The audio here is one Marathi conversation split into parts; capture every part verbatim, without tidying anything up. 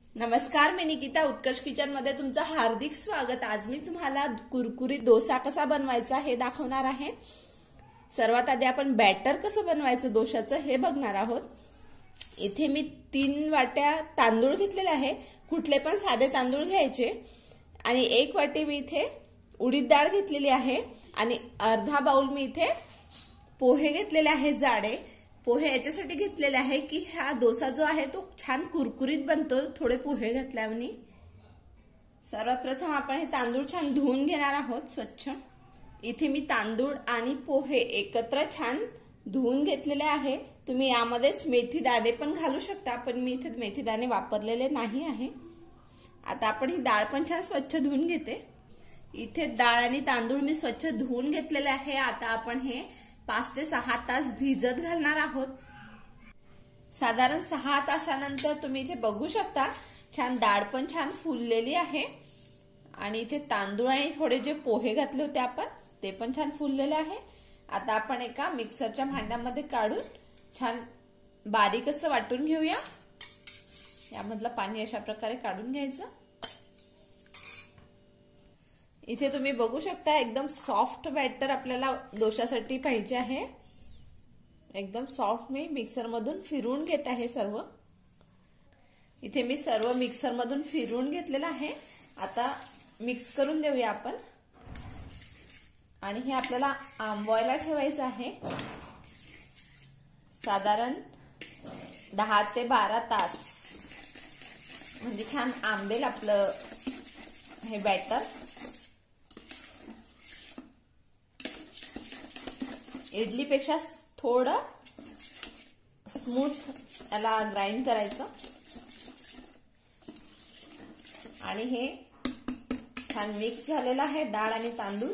नमस्कार, मी निकिता उत्कर्ष किचन मध्ये तुमचं हार्दिक स्वागत। आज मी तुम्हाला कुरकुरीत डोसा कसा बनवायचा हे दाखवणार आहे। सर्वात आधी आपण बॅटर कसं बनवायचं डोशाचं हे बघणार आहोत। इथे मी तीन वाट्या तांदूळ घेतलेले आहे, कुठले पण साधे तांदूळ घ्यायचे। आणि एक वाटी मी इथे उडीद डाळ घेतलेली आहे आणि अर्धा बाउल मी इथे पोहे घेतलेले आहेत जाडे। पोहे याच्यासाठी घेतलेले आहे की हा डोसा जो आहे तो छान कुरकुरीत बनतो थोडे पोहे घातल्याने। सर्वात प्रथम आपण हे तांदूळ छान धुवून घेणार आहोत स्वच्छ। इथे मी तांदूळ आणि पोहे एकत्र छान धुवून घेतलेले आहे। तुम्ही यामध्येच मेथी दाणे पण घालू शकता, पण मी इथे मेथी दाणे वापरलेले नाही आहे। आता आपण ही डाळ पण छान स्वच्छ धुवून घेते। इथे डाळ आणि तांदूळ मी स्वच्छ धुवून घेतलेले आहे। आता आपण हे पाच ते सहा तास भिजत घालणार आहोत। साधारण सहा तासानंतर तुम्ही इथे बघू शकता छान डाळ पण छान फुललेली आहे आणि इथे तांदूळ आणि थोडे जे पोहे घातले होते आपण ते पण छान फुललेले आहे। आता आपण एका मिक्सरच्या भांड्यामध्ये काढून छान बारीक असं वाटून घेऊया। यामधलं पाणी अशा प्रकारे काढून घ्यायचं। इथे तुम्ही बघू शकता एकदम सॉफ्ट बॅटर आपल्याला डोशासाठी पाहिजे आहे। एकदम सॉफ्ट मी मिक्सर मधून फिरवून घेत आहे सर्व। इथे मी सर्व मिक्सर मधून फिरवून घेतलेलं आहे। आता मिक्स करून देऊया आपण आणि हे आपल्याला आंबवायला ठेवायचं आहे साधारण दहा ते बारा तास, म्हणजे छान आंबेल आपलं हे बॅटर। इडलीपेक्षा थोडं स्मूथ याला ग्राइंड करायचं आणि हे छान मिक्स झालेलं आहे डाळ आणि तांदूळ।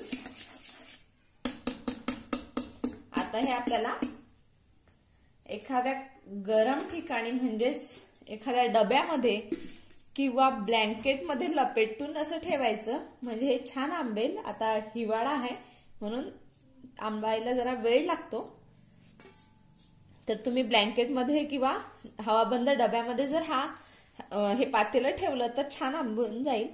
आता हे आपल्याला एखाद्या गरम ठिकाणी म्हणजेच एखाद्या डब्यामध्ये किंवा ब्लँकेट मध्ये लपेटून असं ठेवायचं, म्हणजे हे छान आंबेल। आता हिवाळा आहे म्हणून आंबायला जरा वेळ लागतो, तर तुम्ही ब्लँकेट मध्ये किंवा हवाबंद डब्यामध्ये जर हा हे पातेलं ठेवलं तर छान आंबून जाईल।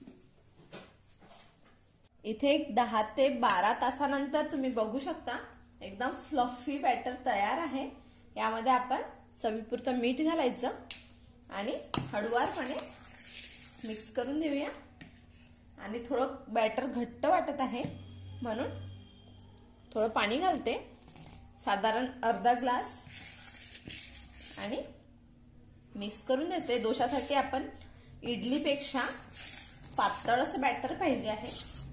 इथे एक दहा ते बारा तासानंतर तुम्ही बघू शकता एकदम फ्लफी बॅटर तयार आहे। यामध्ये आपण चवीपुरतं मीठ घालायचं आणि हळूवारपणे मिक्स करून देऊया। आणि थोडं बॅटर घट्ट वाटत आहे म्हणून थोडं पाणी घालते, साधारण अर्धा ग्लास, आणि मिक्स करून देते। डोशासाठी आपण इडलीपेक्षा पातळ असं बॅटर पाहिजे आहे,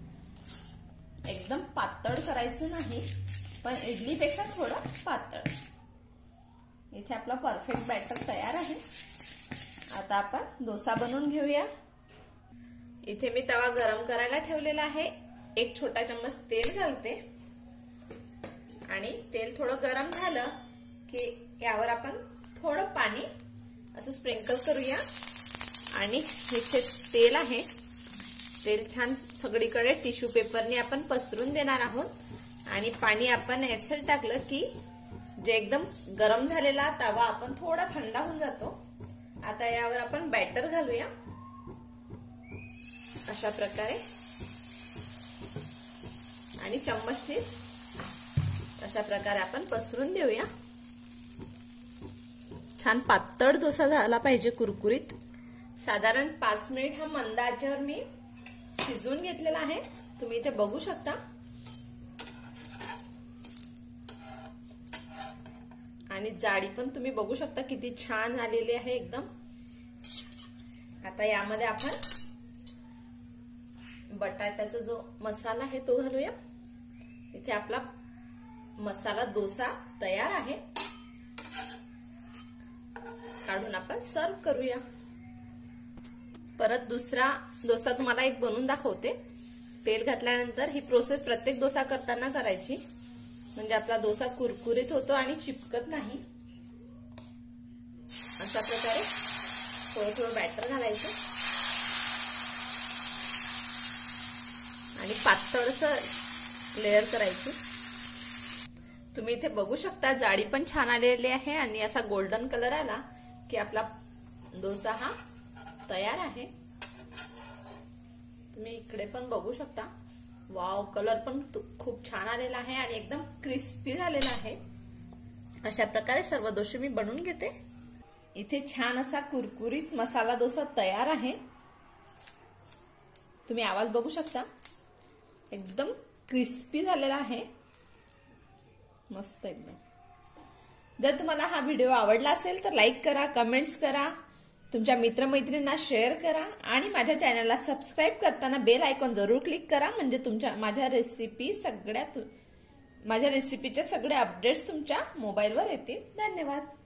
एकदम पातळ करायचं नाही पण इडलीपेक्षा थोडं पातळ। इथे आपला परफेक्ट बॅटर तयार आहे। आता आपण डोसा बनवून घेऊया। इथे मी तवा गरम करायला ठेवलेला आहे। एक छोटा चम्मच तेल घालते आणि तेल थोडं गरम झालं की यावर आपण थोडं पाणी असं स्प्रिंकल करूया। आणि इथे तेल आहे, तेल छान सगळीकडे टिश्यू पेपरने आपण पसरून देणार आहोत। आणि पाणी आपण याच्यात टाकलं की जे एकदम गरम झालेला तवा आपण थोडा थंड होऊन जातो। आता यावर आपण बॅटर घालूया अशा प्रकारे आणि चम्मचने अशा प्रकारे आपण पसरून देऊया। छान पातळ डोसा झाला पाहिजे कुरकुरीत। साधारण पाच मिनिट हा मंद आचेवर मी शिजवून घेतलेला आहे, तुम्ही इथे बघू शकता। आणि जाडी पण तुम्ही बघू शकता किती छान आलेली आहे एकदम। आता यामध्ये आपण बटाट्याचा जो मसाला आहे तो घालूया। इथे आपला मसाला डोसा तयार आहे, काढून आपण सर्व करूया। परत दुसरा डोसा तुम्हाला एक बनवून दाखवते। तेल घातल्यानंतर ही प्रोसेस प्रत्येक डोसा करताना करायची, म्हणजे आपला डोसा कुरकुरीत होतो आणि चिपकत नाही। अशा प्रकारे थोडं थोडं बॅटर घालायचं आणि पातळ असं लेयर करायची। तुम्ही इथे बघू शकता जाडी पण छान आलेली आहे आणि असा गोल्डन कलर आला की आपला डोसा हा तयार आहे। तुम्ही इकडे पण बघू शकता। वाव, कलर पण खूप छान आलेला आहे आणि एकदम क्रिस्पी झालेला आहे। अशा प्रकारे सर्व डोसे मी बनवून घेते। इथे छान असा कुरकुरीत मसाला डोसा तयार आहे। तुम्ही आवाज बघू शकता, एकदम क्रिस्पी झालेला आहे, मस्त एकदम। जर तुम्हाला हा व्हिडिओ आवडला असेल तर लाईक करा, कमेंट्स करा, तुमच्या मित्रमैत्रिणींना शेअर करा आणि माझ्या चॅनलला सबस्क्राईब करताना बेल आयकॉन जरूर क्लिक करा, म्हणजे तुमच्या माझ्या रेसिपी सगळ्या माझ्या रेसिपीचे सगळे अपडेट्स तुमच्या मोबाईलवर येतील। धन्यवाद।